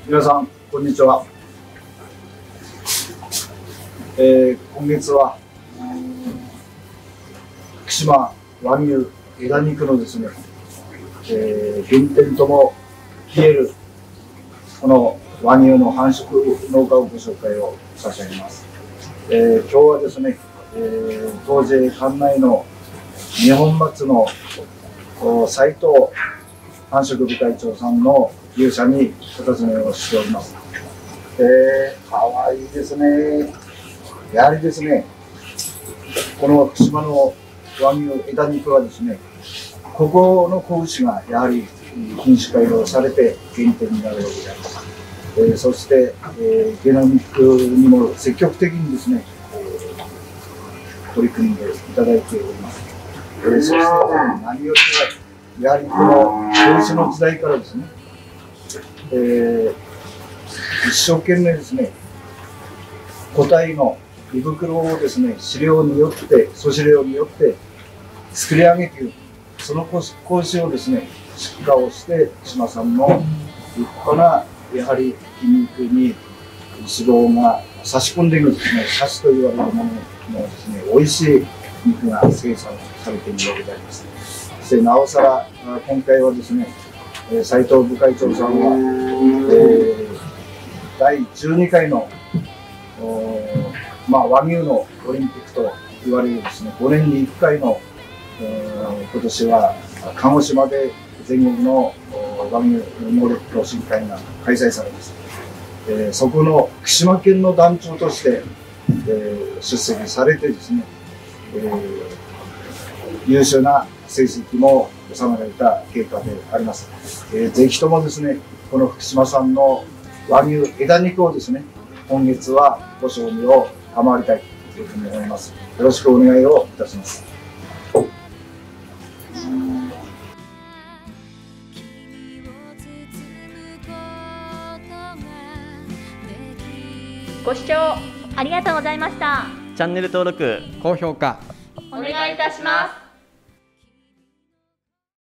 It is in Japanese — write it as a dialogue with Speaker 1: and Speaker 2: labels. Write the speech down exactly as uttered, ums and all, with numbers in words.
Speaker 1: 皆さんこんにちは。えー、今月は福島和牛枝肉のですね、えー、原点とも消えるこの和牛の繁殖農家をご紹介を差し上げます。えー、今日はですね、えー、東 J 管内の日本松の斉藤繁殖部会長さんの牛舎にお尋ねをしております。えー、かわいいですね。やはりですね、この福島の和牛枝肉はですね、ここの子牛がやはり品種改良されて原点になるわけであります。えー、そして、えー、ゲノミックにも積極的にですね、えー、取り組んでいただいております。えー、そして、何よりもやはりこの子牛の時代からですね、えー、一生懸命ですね、個体の胃袋をですね、飼料によって、粗飼料によって作り上げている、その子牛をですね、出荷をして、島さんの立派なやはり筋肉に脂肪が差し込んでいるですね、サシと言われるもののですね、美味しい肉が生産されているわけであります。そしてなおさら今回はですね、斉藤部会長さんは、えー、だいじゅうにかいのまあ、和牛のオリンピックと言われるですね、ごねんにいっかいの、えー、今年は鹿児島で全国の和牛能力共進会が開催されます。えー、そこの福島県の団長として、えー、出席されてですね、えー、優秀な成績も収められた結果であります。えー、ぜひともですね、この福島産の和牛枝肉をですね、今月はご賞味を賜りたいというふうに思います。よろしくお願いをいたします。
Speaker 2: ご視聴ありがとうございました。
Speaker 3: チャンネル登録、
Speaker 4: 高評価
Speaker 2: お願いいたします。